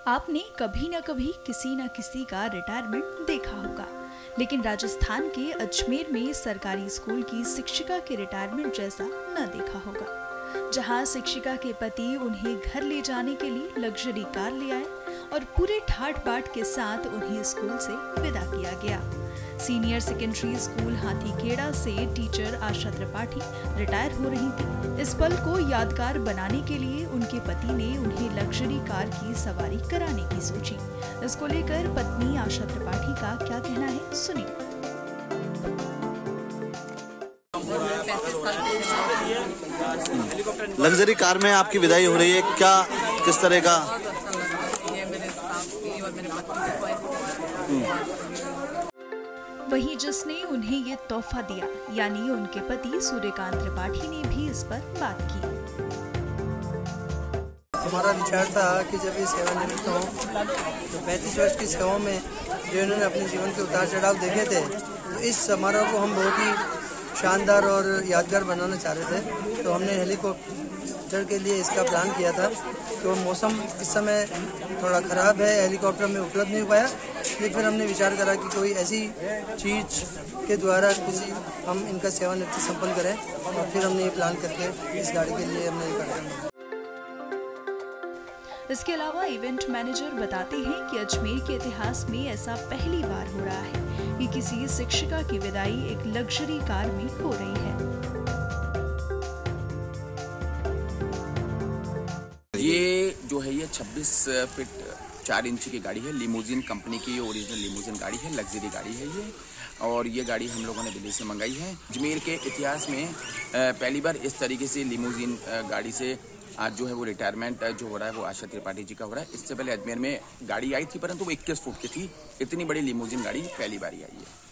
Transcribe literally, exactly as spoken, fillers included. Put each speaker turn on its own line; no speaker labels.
आपने कभी न कभी किसी न किसी का रिटायरमेंट देखा होगा, लेकिन राजस्थान के अजमेर में सरकारी स्कूल की शिक्षिका के रिटायरमेंट जैसा न देखा होगा, जहां शिक्षिका के पति उन्हें घर ले जाने के लिए लग्जरी कार ले आए और पूरे ठाट बाट के साथ उन्हें स्कूल से विदा किया गया। सीनियर सेकेंडरी स्कूल हाथीखेड़ा से टीचर आशा त्रिपाठी रिटायर हो रही थी। इस पल को यादगार बनाने के लिए उनके पति ने उन्हें लग्जरी कार की सवारी कराने की सोची। इसको लेकर पत्नी आशा त्रिपाठी का क्या कहना है, सुनिए।
लग्जरी कार में आपकी विदाई हो रही है, क्या किस तरह का?
वहीं जिसने उन्हें ये तोहफा दिया यानी उनके पति सूर्यकांत त्रिपाठी ने भी इस पर बात की।
हमारा विचार था कि जब ये सेवानिवृत्त हों तो पैंतीस वर्ष की सेवा में जो इन्होंने अपने जीवन के उतार चढ़ाव देखे थे, तो इस समारोह को हम बहुत ही शानदार और यादगार बनाना चाह रहे थे। तो हमने हेलीकॉप्टर के लिए इसका प्लान किया था। तो मौसम इस समय थोड़ा ख़राब है, हेलीकॉप्टर में उपलब्ध नहीं हो पाया, लेकिन फिर हमने विचार करा कि कोई ऐसी चीज़ के द्वारा किसी हम इनका सेवानिवृत्ति संपन्न करें, और फिर हमने ये प्लान करके इस गाड़ी के लिए हमने ये कर।
इसके अलावा इवेंट मैनेजर बताते हैं कि अजमेर के इतिहास में ऐसा पहली बार हो रहा है कि किसी शिक्षिका की विदाई एक लग्जरी कार में हो रही है।
ये जो है ये छब्बीस फीट चार इंच की गाड़ी है, लिमोजिन कंपनी की ओरिजिनल लिमोजिन गाड़ी है, लग्जरी गाड़ी है ये। और ये गाड़ी हम लोगों ने दिल्ली से मंगाई है। अजमेर के इतिहास में पहली बार इस तरीके से लिमोजिन गाड़ी से आज जो है वो रिटायरमेंट जो हो रहा है वो आशा त्रिपाठी जी का हो रहा है। इससे पहले अजमेर में गाड़ी आई थी, परंतु वो इक्कीस फुट की थी। इतनी बड़ी लिमोजिन गाड़ी पहली बार आई है।